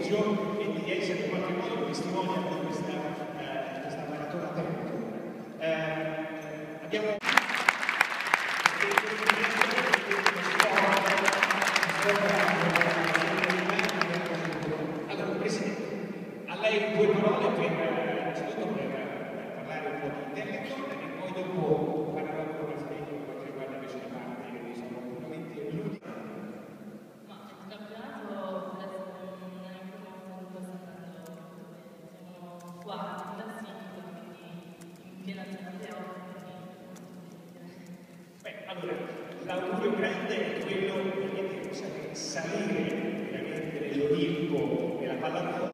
confusione e di essere in qualche modo testimone di questa maratona tempo. Abbiamo allora, Presidente, a lei due parole per parlare un po' di intelletto e poi dopo parlerò con il Presidente per quanto riguarda invece la parte diciamo puramente ludica. Ma il campionato adesso non è ancora molto stato, siamo quarti in classifica, quindi in piena zona playoff. Beh, allora, l'augurio grande è quello di salire ovviamente nell'Olimpo della pallavolo.